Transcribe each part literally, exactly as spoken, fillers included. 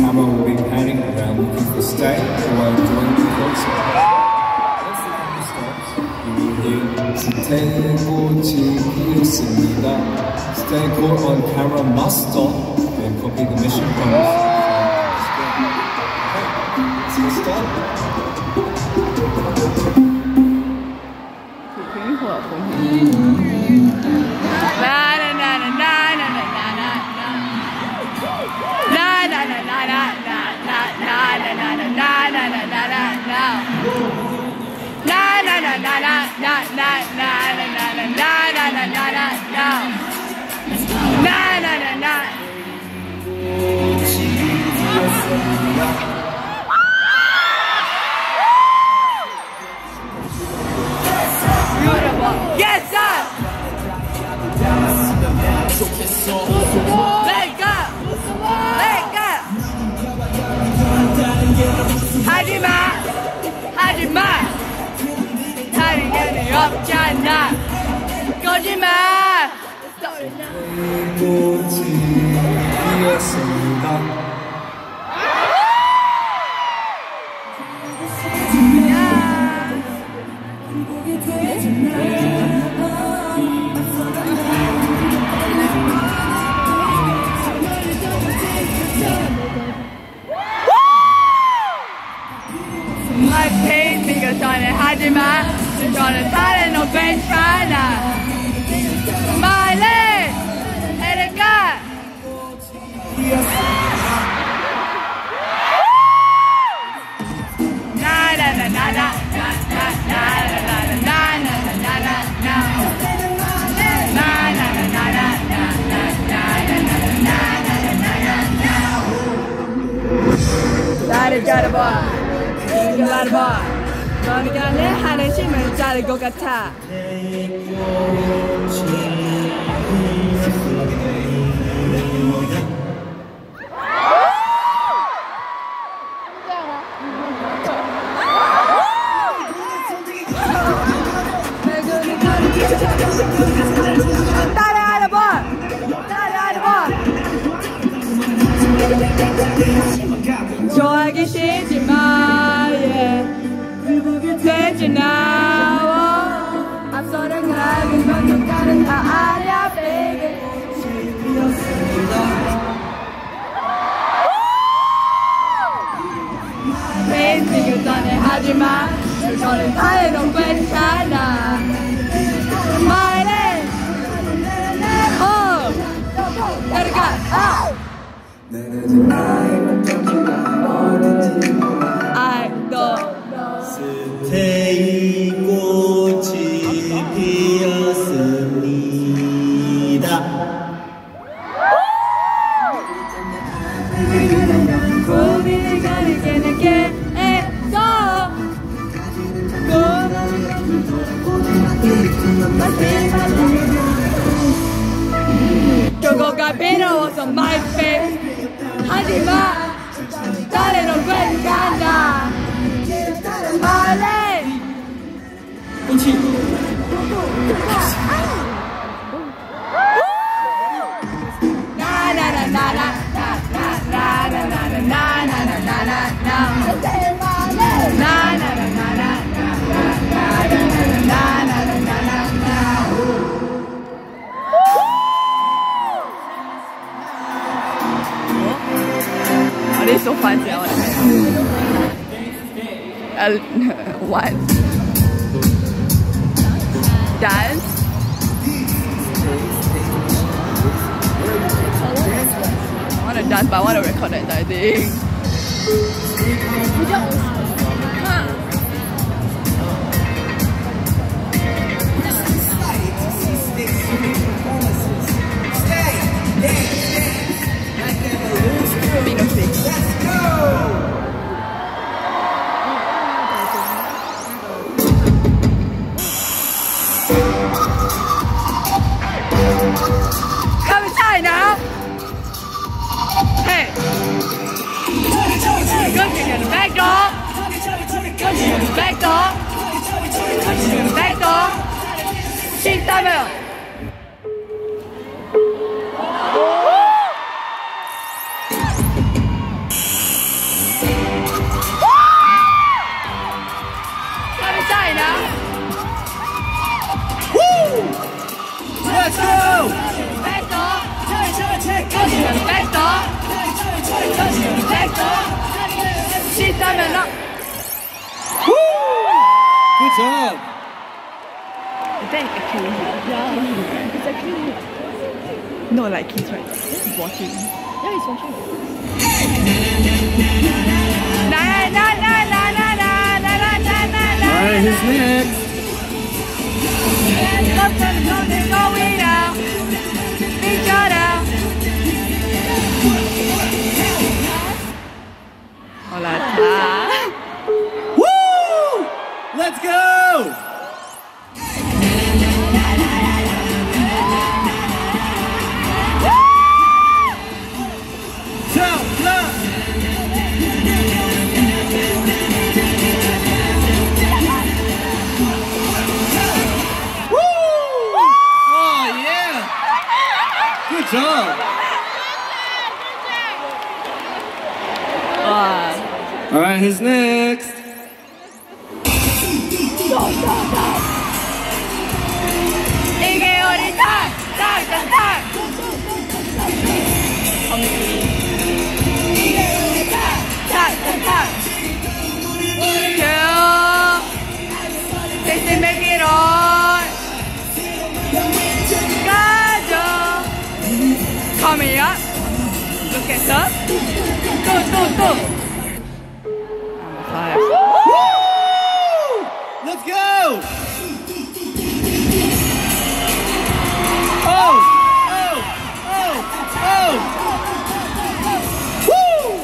camera will be panning around looking for stay while enjoying the concert. Once the camera stops, you will hear 스테이꽃이 피었습니다. Stay caught on camera must stop and copy the mission promise. Okay, let's start. Yes, sir! Let go! Let go! 하지마! 하지마! 다른 게 없잖아! 꺼지마! 꽃이 피었습니다. My pain because I'm 하지마 저는 다른 너 괜찮아 My leg Let it go Na na na na na na na na na na na na na 나를 잘해봐 이걸 알아봐 너네가 내 하는 힘을 자를 것 같아 나를 알아봐 나를 알아봐 좋아하기 싫지만 yeah. 되지 나와 앞서는 가긴 건너가는 다 아냐 baby 베이직을 떠내 하지마 저는 다해도 괜찮아 말해 어 내려가 아 I know 스테이 꽃이 피었습니다. 고민을 가리게 내게 애써 그거가 필요해서 my face 하지마 다른 괜찮아 말해 It is so fancy. I want to what? Dance? I want to dance, but I want to record it. I think. Come inside now. Hey. Go to the back door. Go to the back door. Go to the back door. She's double. job. I think actually. Yeah. It's actually. No, like he's right. He's watching. Yeah, he's watching. Na na na na na na na na na na. Alright, who's next? Let's go to the going now. Each other. Hola. Woo! Let's go! Good job. Uh, All right, who's next? 이게 우리 딱! 딱! 딱! 딱! 이게 우리 딱! 딱! 딱! 딱! Girl, this is make it on. 가져. Come here. Look at up. Go, go, go. Five. Woo! Let's go! Oh! Oh! Oh! Oh! Woo!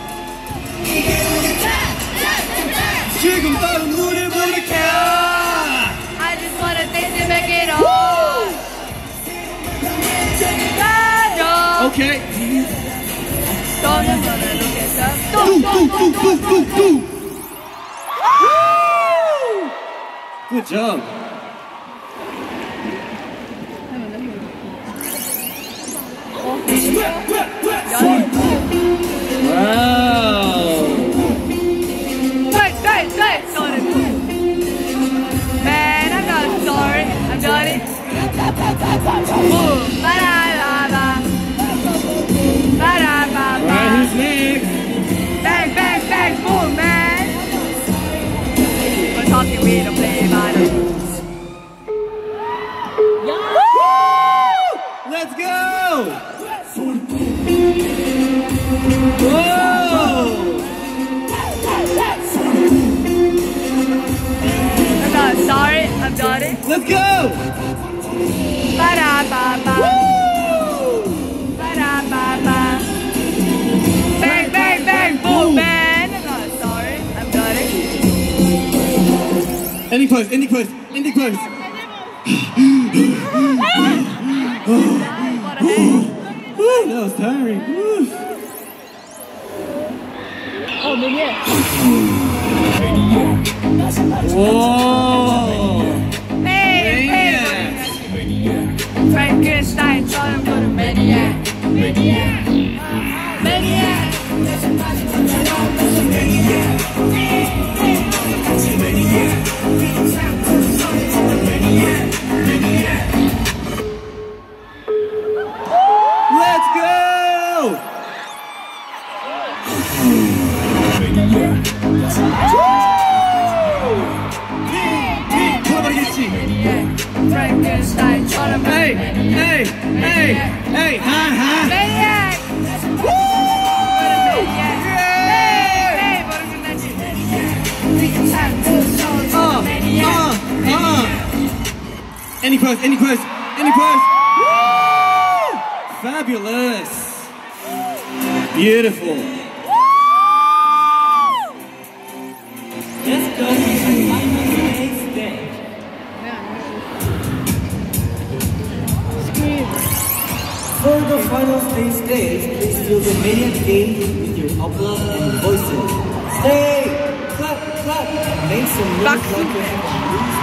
지금 바로 노래 부를게. I just wanna dance and make it on. 가져. Okay. Don't wanna look at up. Do, do, do, do, do, do. Woo! Good job. Wow. Wait, wait, wait. Sorry. Man, I'm not sorry. I'm sorry. Boom. Ba-da-ba-ba. Ba-da-ba-ba. Alright, who's next? Bang, bang, bang, boom, man. We're talking, we don't play by the rules. Let's go! Whoa! I'm not sorry. I'm sorry. Let's go! Ba-da-ba-ba. Ba-da-ba-ba. Bang, bang, bang, boom, man. I'm not sorry. I'm sorry. Ending pose, ending pose, ending pose. What a heck. Woo, that was tiring. Woo. Oh, man, yeah. Whoa! Hey, hey. Frankenstein, try to go to Maniac. Maniac. Maniac. Let's go! Frankenstein, try to Hey, hey, hey, hey, hi, hi. Maniac. Woo! Uh, uh, uh. Any pose, any pose, any pose. Woo! Fabulous. Beautiful. Let's go to the final stage. For the final stage stage, please feel the Maniac game with your applause and voices. Stay, clap, clap, and make some noise like your